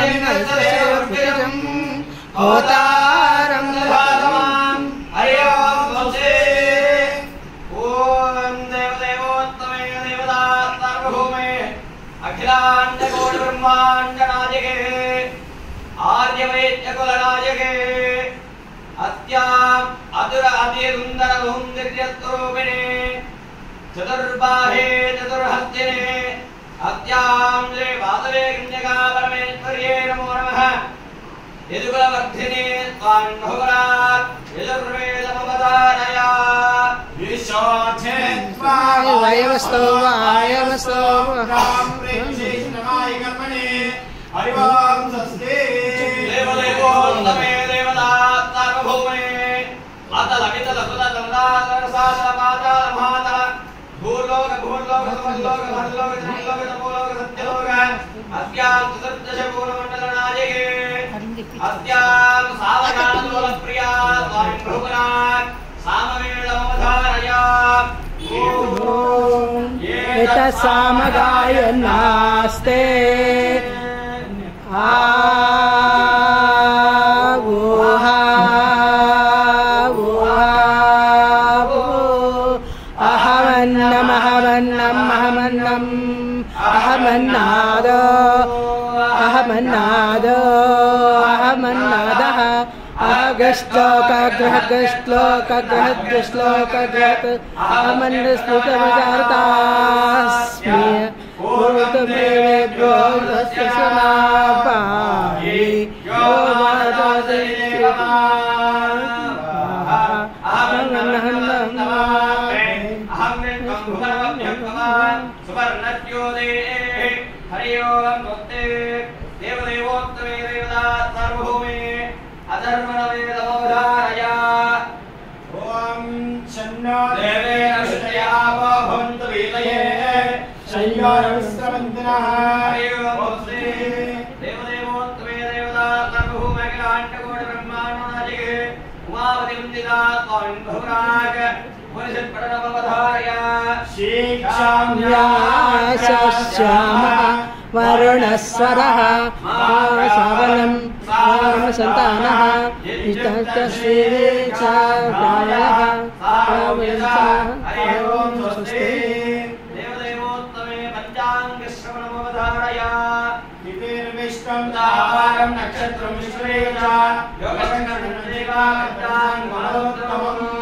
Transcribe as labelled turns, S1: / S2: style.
S1: होतारं
S2: हरि ओम स्वस्ति ओम देवदेवोत्तमे देवता सर्वभूमे अखिलांड कोटि ब्रह्मांड नायके आर्यवैद्य कुलनायके अत्याम अदुर अतिसुंदर सौंदर्यस्वरूपिणे चतुर्बाहे चतुर्हस्तिने अत्यां श्री वासवे कन्यका परमेश्वर्ये नमो नमः यदुकुलवर्धिने त्वां भुवनात् यजुर्वेदमवधारया विशोचे त्वां
S1: वायवस्तो
S2: राम प्रेमशेषनमाय कर्मणे हरि ओम स्वस्ति देवदेवोत्तमे देवता सार्वभौमे अतल वितल सुतल नादर सादर पाताल महातल भूलोक भूलोक समलोक भरलोक त्रिलोक तपोलोक सत्यलोक अस्यां सुदर्दश पूर्णमंडल नायके अस्यां सावधानलोल प्रिया त्वां भुवनात् सामवेदमवधारया
S1: एतत्सामगाय नास्ते अहमन्नादः अगश्लोकग्रहग्रश्लोकग्रहग्रश्लोकग्रह अहमन्नस्मृतमजारतास्मि भूतमेवेभ्यो तस्य समापाहि यो
S2: हरि ओम भक्ते देवदेवोत्तमे देवता सर्वभूमे अधर्मणवेदमवधारया ओम शन्नो देवेन शुचयावो भवन्तु वीतये शय्यारविश्रवन्तिनः हरि ओम भक्ते देवदेवोत्तमे देवता सर्वभूमे अखिलाण्डकोटि ब्रह्माण्डनायके उमापति वन्दिता त्वां भुवनात्
S1: वरुणस्वरः श्रवणं संतानः
S2: देवदेवोत्तमे पंचांगश्रवणमवधारया विष्णुं दावारं नक्षत्रं विश्वेश योगशंकरं देवा पंचांगमनोत्तमम्